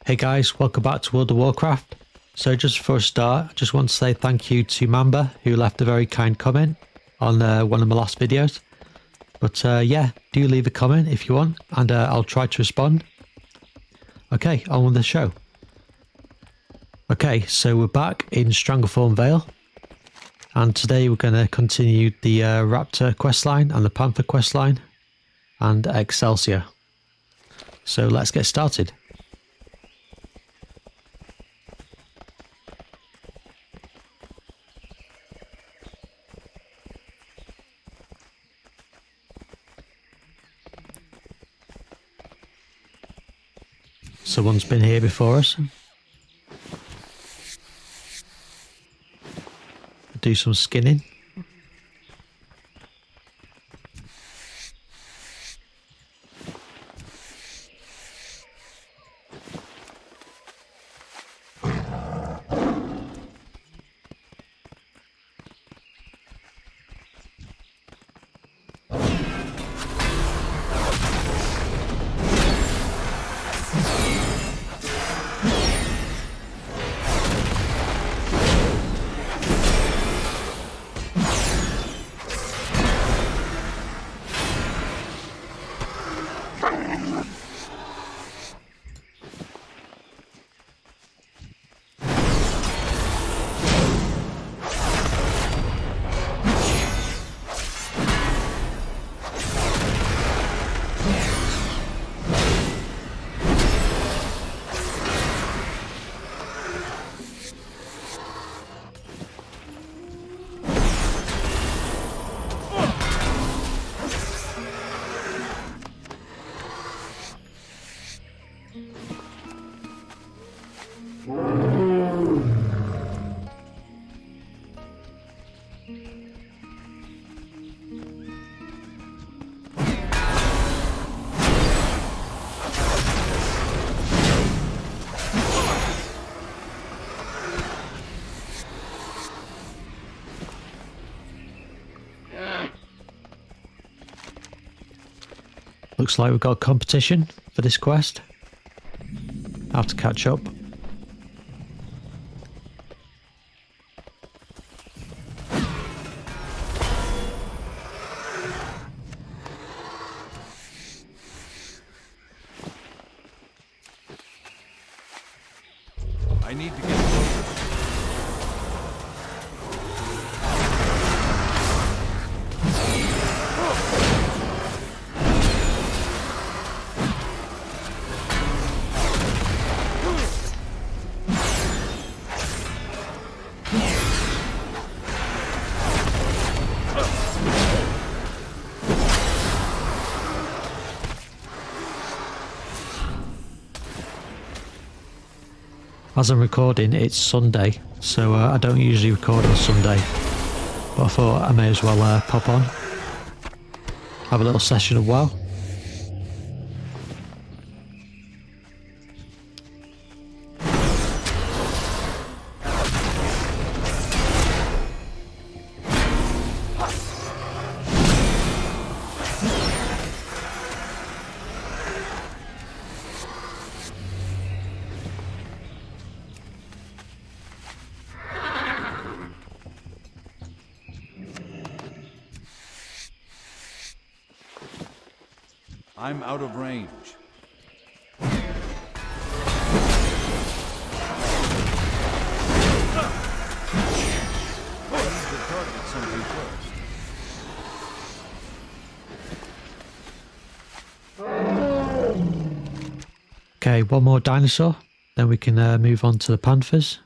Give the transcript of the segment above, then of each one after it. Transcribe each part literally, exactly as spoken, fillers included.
Hey guys, welcome back to World of Warcraft. So just before I start, I just want to say thank you to Mamba, who left a very kind comment on uh, one of my last videos. But uh, yeah, do leave a comment if you want, and uh, I'll try to respond. Okay, on with the show. Okay, so we're back in Stranglethorn Vale. And today we're going to continue the uh, Raptor questline and the Panther questline and Excelsior. So let's get started. Someone's been here before us. Do some skinning. Looks like we've got a competition for this quest. I have to catch up. I need to get closer. As I'm recording, it's Sunday, so uh, I don't usually record on Sunday, but I thought I may as well uh, pop on, have a little session of WoW. I'm out of range. Okay, one more dinosaur, then we can uh, move on to the Panthers.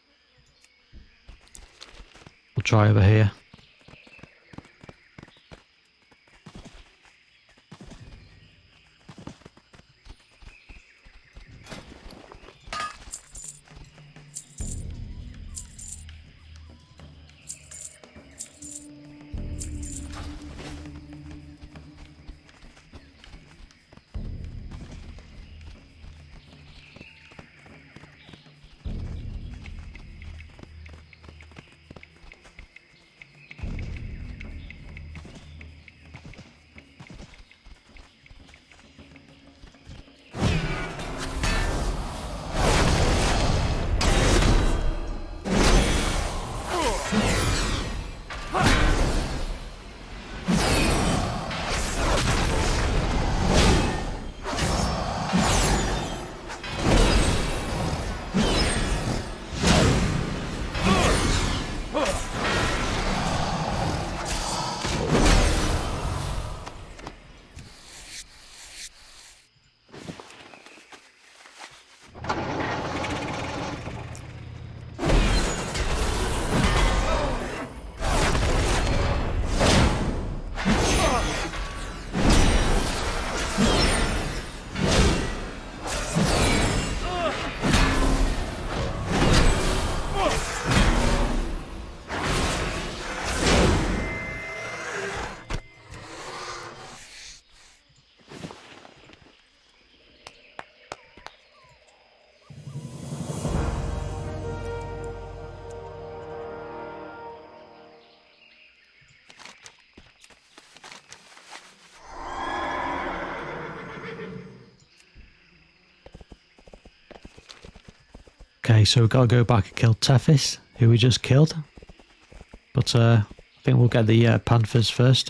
We'll try over here. Okay, so we've got to go back and kill Tethis, who we just killed. But uh, I think we'll get the uh, panthers first.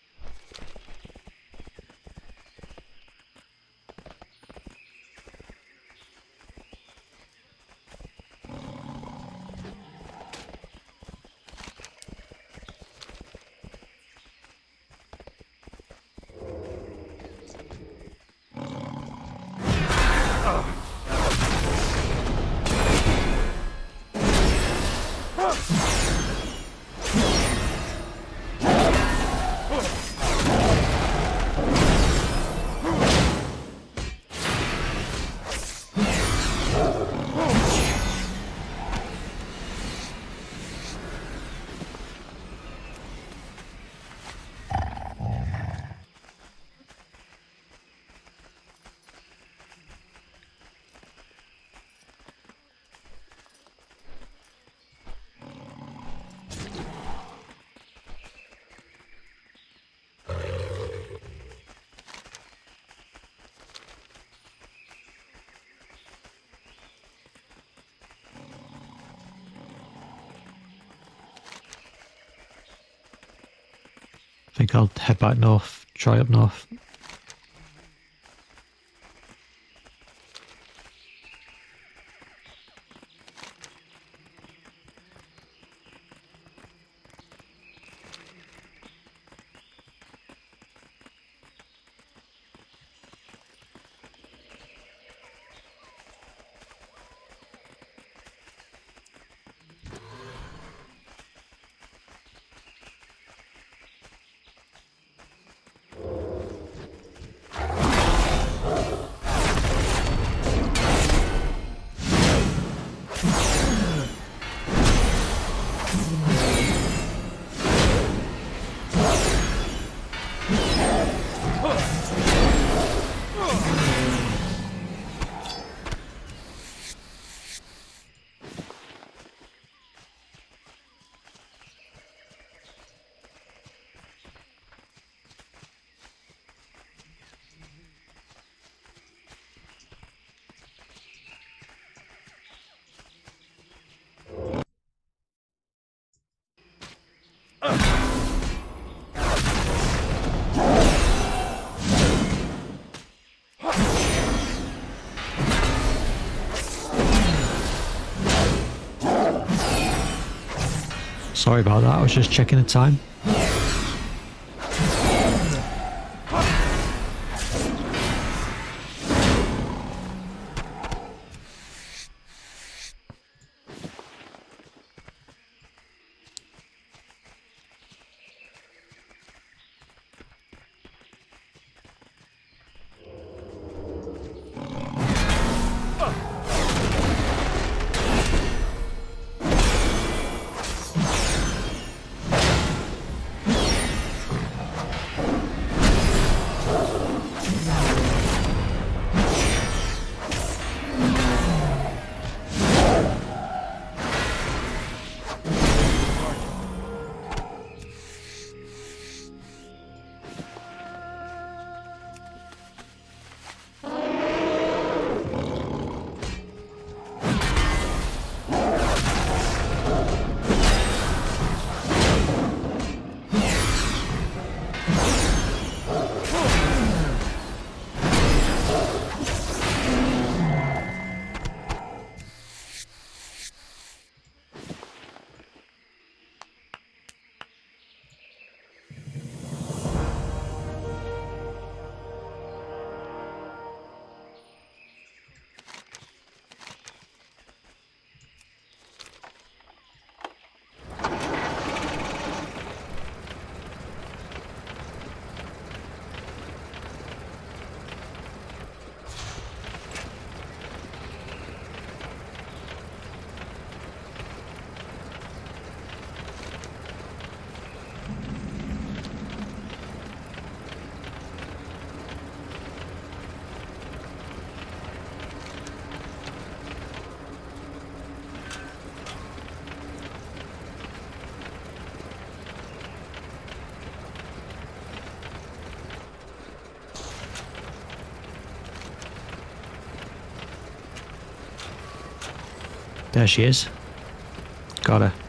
I think I'll head back north, try up north. Sorry about that, I was just checking the time. There she is. Got her.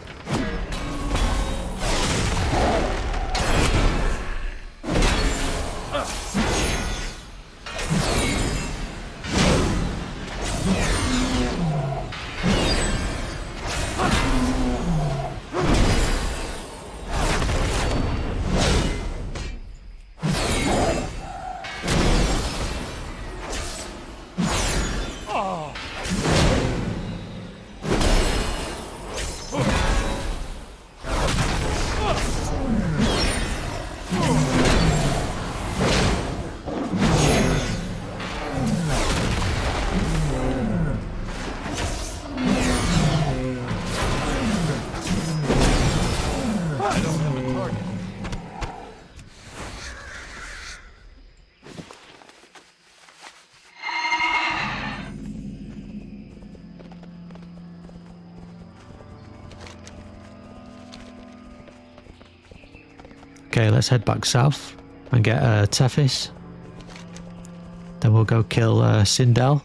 Okay, let's head back south and get uh, Tethis. Then we'll go kill uh, Sin'Dall.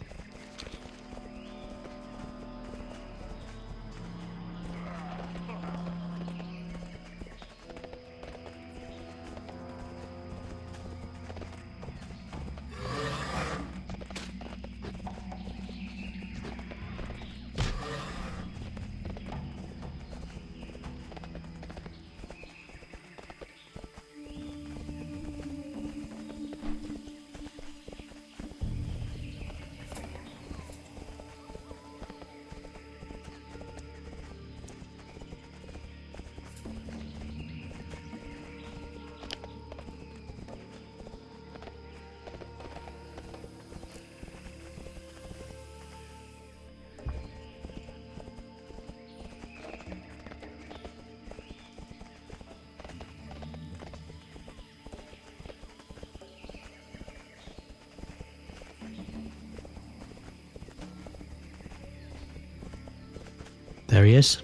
There he is.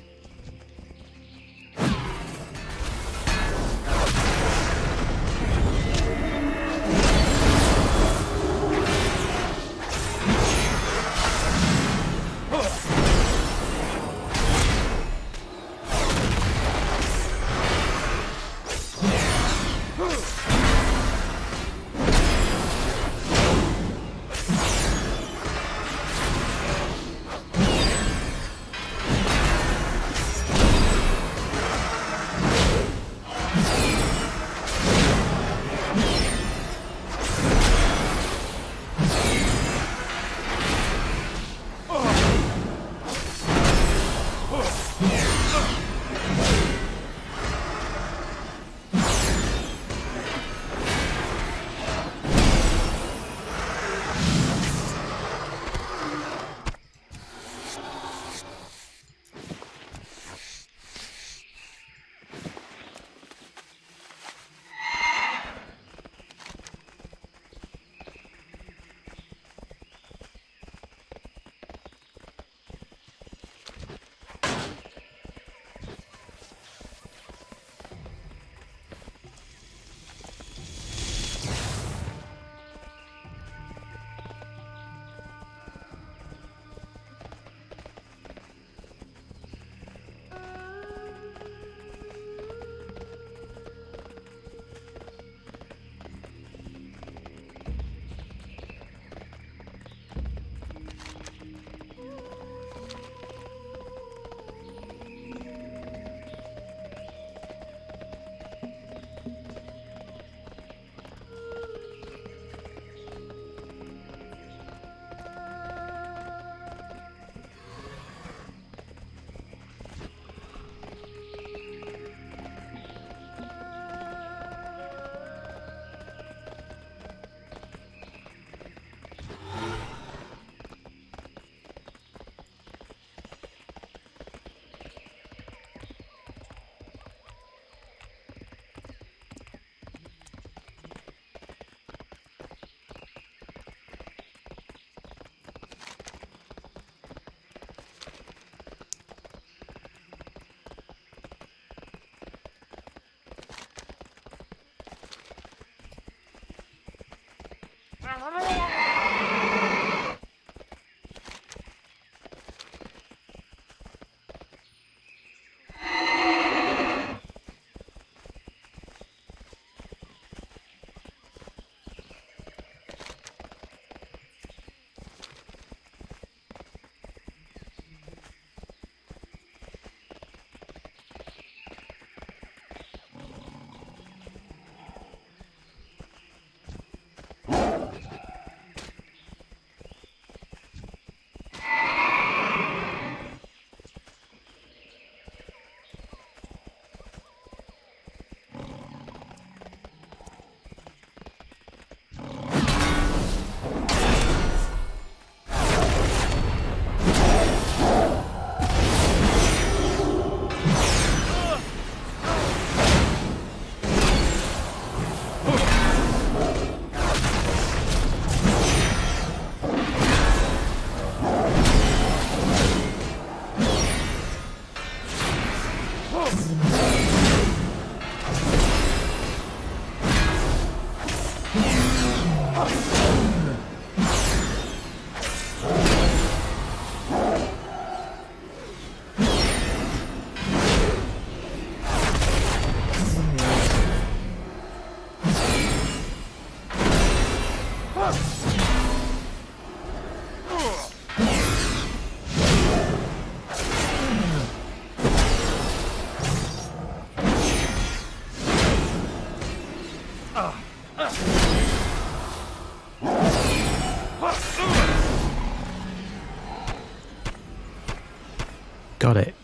Got it.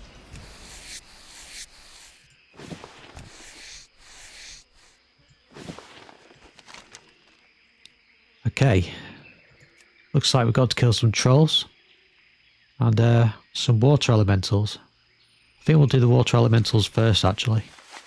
Okay. Looks like we've got to kill some trolls. And uh, some water elementals. I think we'll do the water elementals first, actually.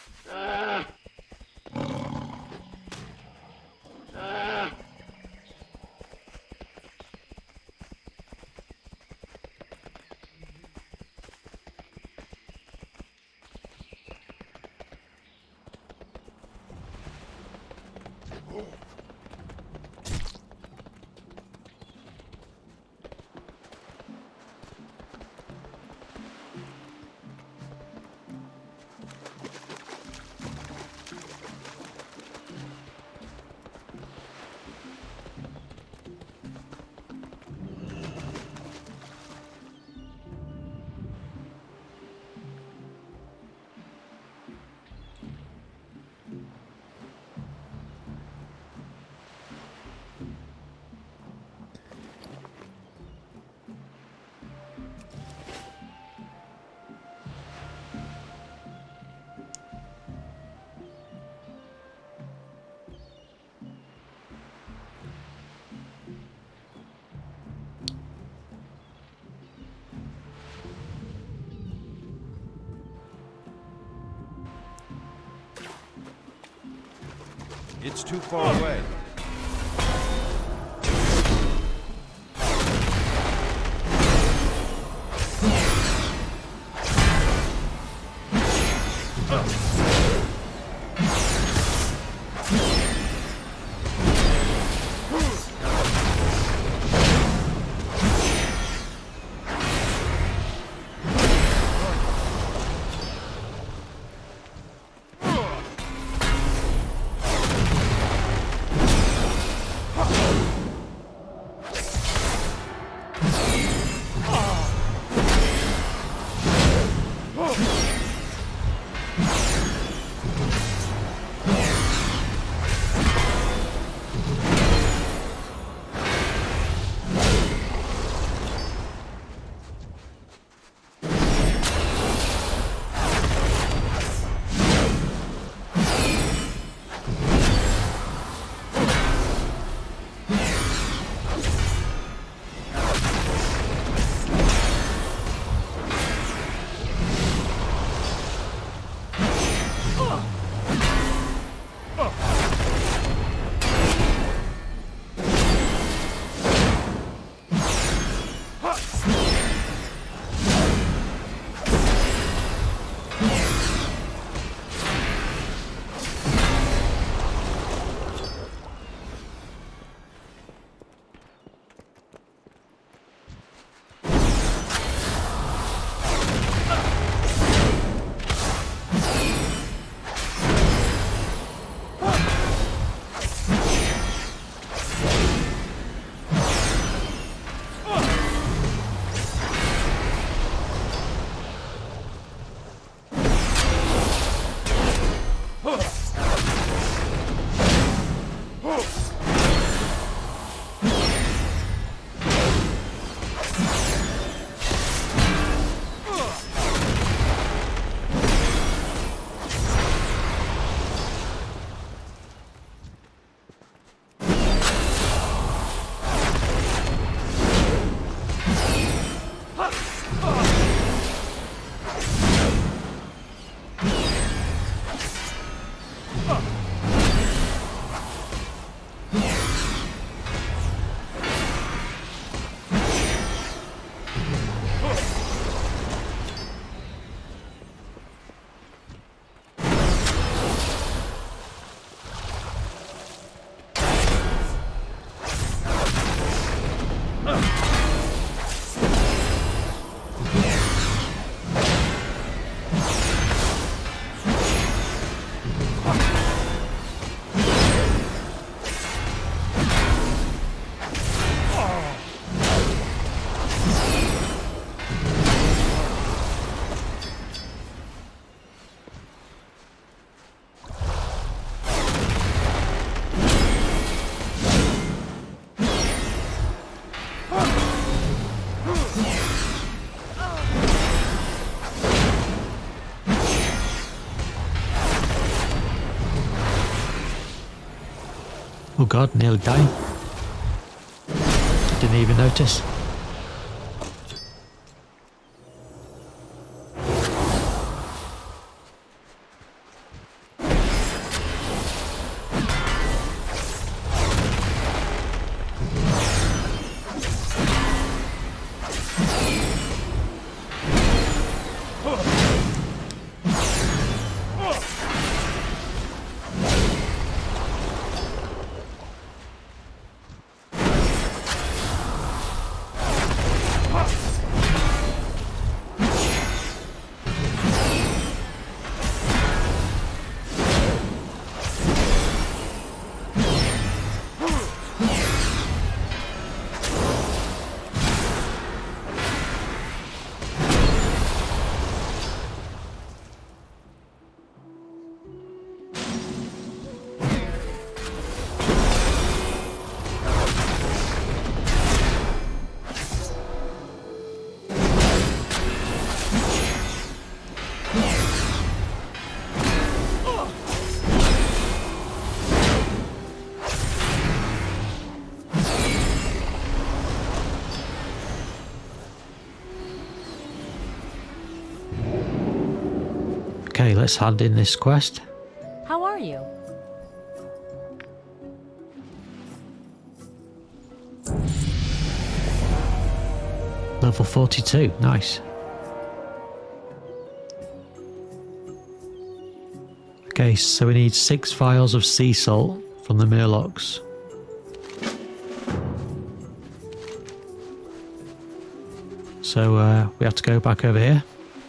It's too far away. Huh. god, nearly dying. Didn't even notice. Okay, let's hand in this quest. How are you? Level forty-two, nice. Okay, so we need six vials of sea salt from the Murlocs. So uh, we have to go back over here.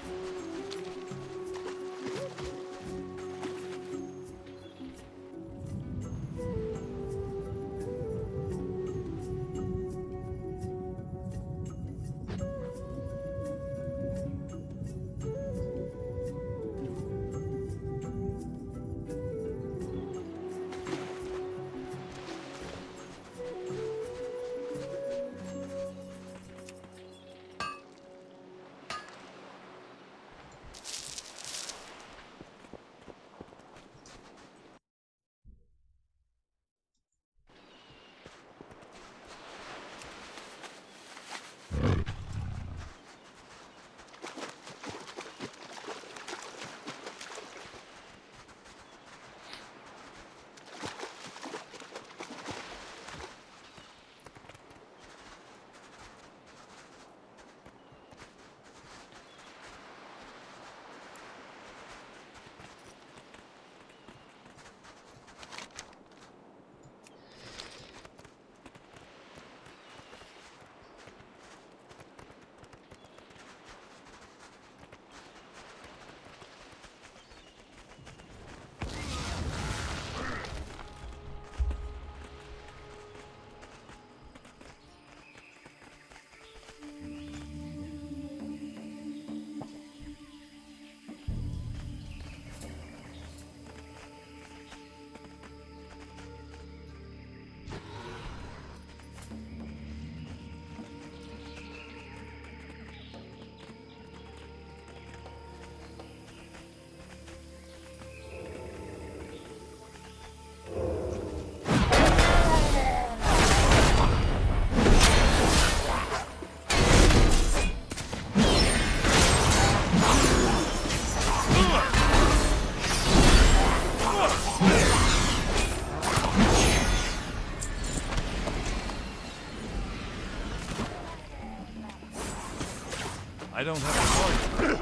I don't have a choice.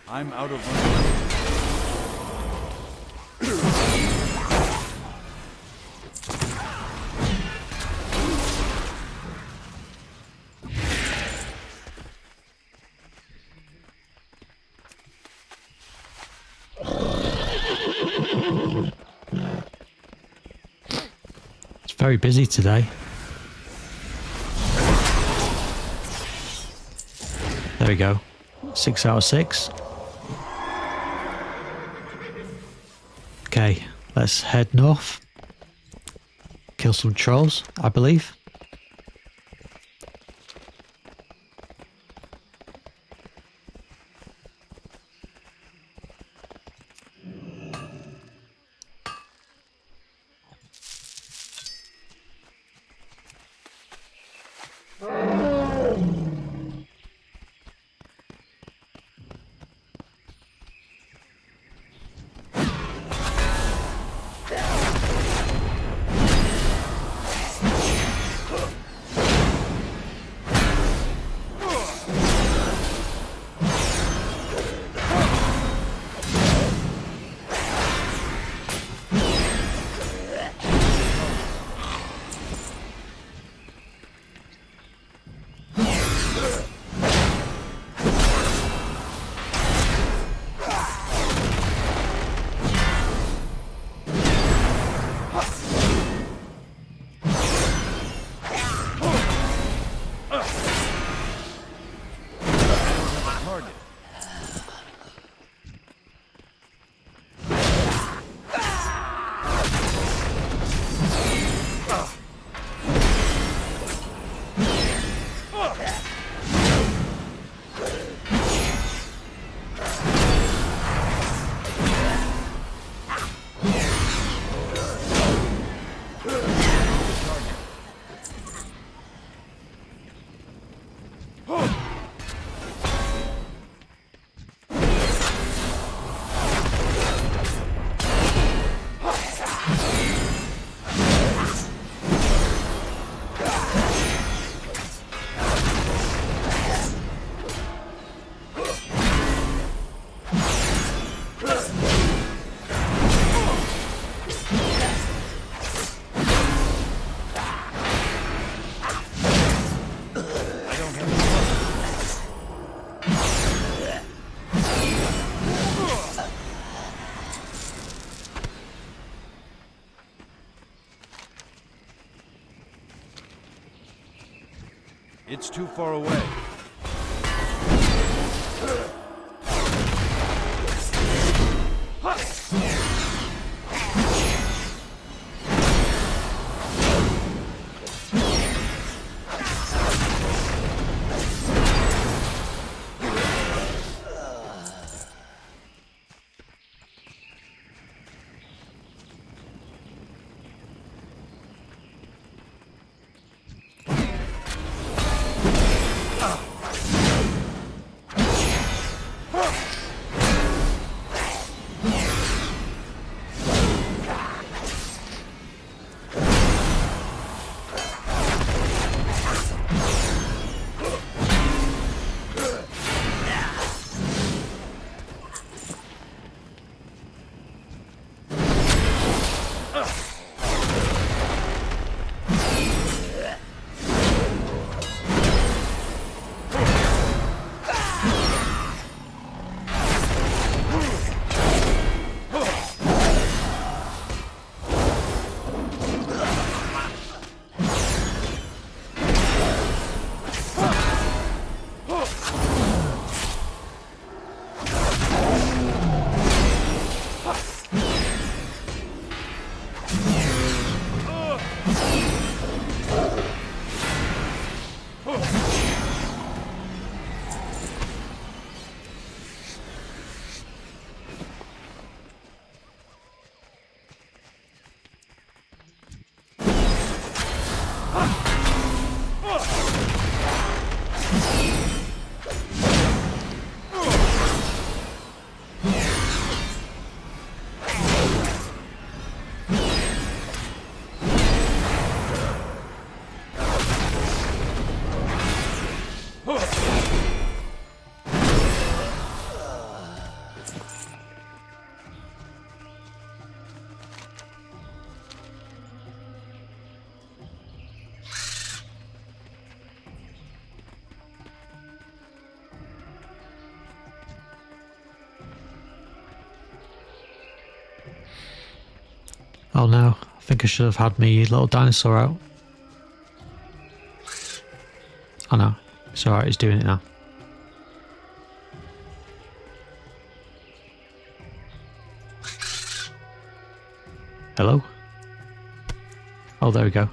I'm out of money. It's very busy today. There we go. Six out of six. Okay, let's head north. Kill some trolls, I believe. It's too far away. Oh no, I think I should have had me little dinosaur out. Oh no, it's alright, he's doing it now. Hello? Oh, there we go.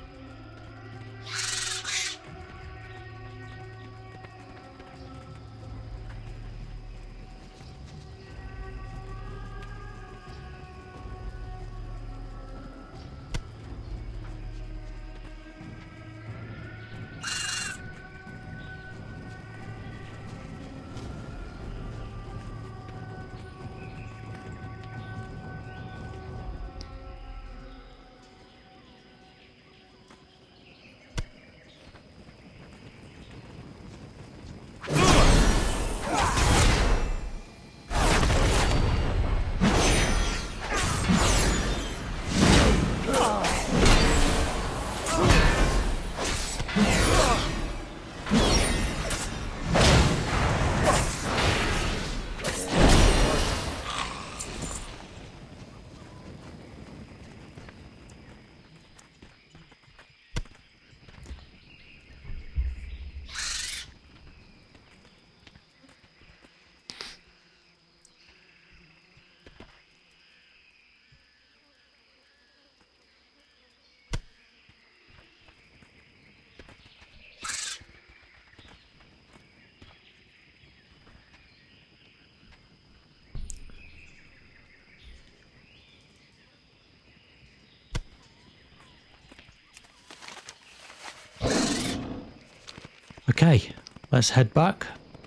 Okay, let's head back.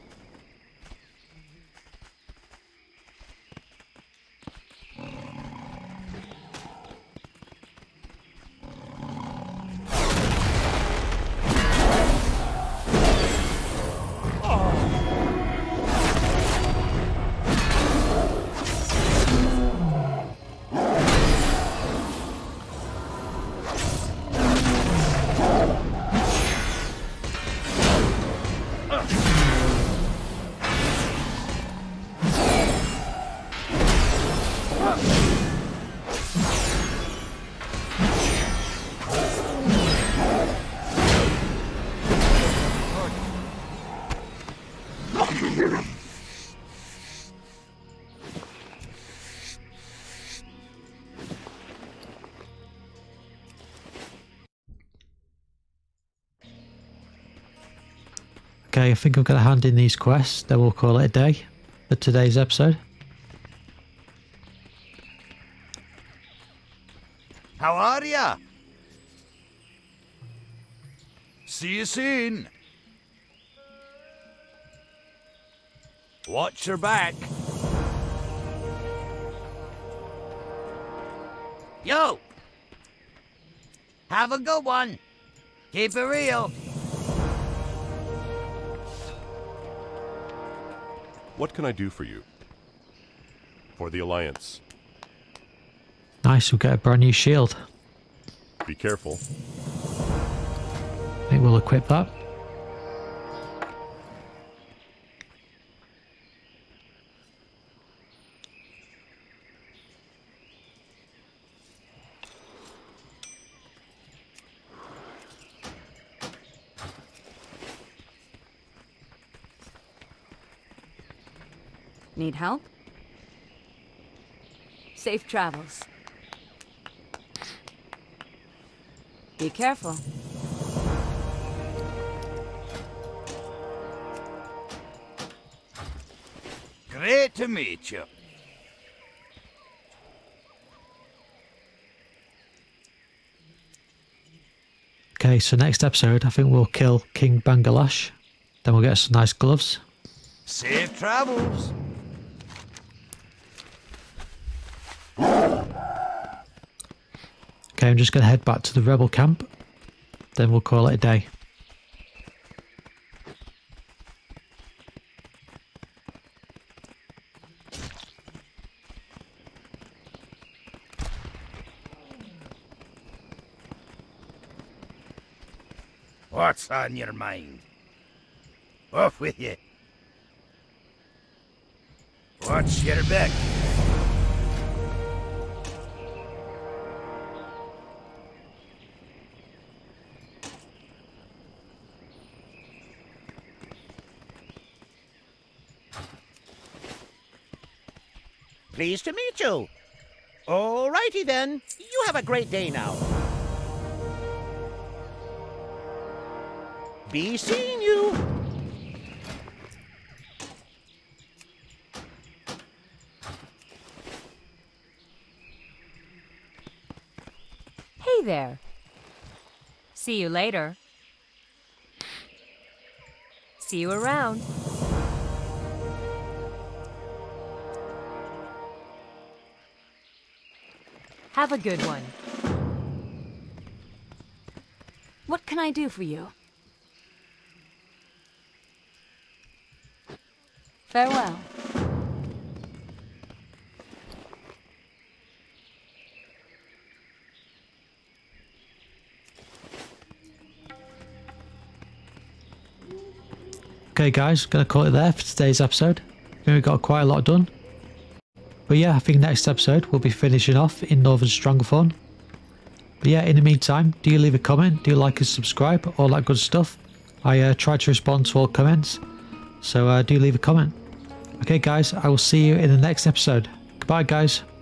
Okay, I think I'm going to hand in these quests, then we'll call it a day for today's episode. How are ya? See you soon. Watch your back. Yo! Have a good one. Keep it real. What can I do for you? For the Alliance. Nice, we'll get a brand new shield. Be careful. I think we'll equip that. Need help? Safe travels. Be careful. Great to meet you. Okay, so next episode I think we'll kill King Bangalash. Then we'll get some nice gloves. Safe travels. Okay, I'm just going to head back to the rebel camp. Then we'll call it a day. What's on your mind? Off with you. Watch your back. Pleased to meet you. Alrighty then. You have a great day now. Be seeing you. Hey there. See you later. See you around. Have a good one. What can I do for you? Farewell. Okay guys, gonna call it there for today's episode. I think we got quite a lot done. But yeah, I think next episode we'll be finishing off in Northern Strongthorn. But yeah, in the meantime, do leave a comment, do like and subscribe, all that good stuff. I uh, try to respond to all comments, so uh, do leave a comment. Okay guys, I will see you in the next episode. Goodbye guys.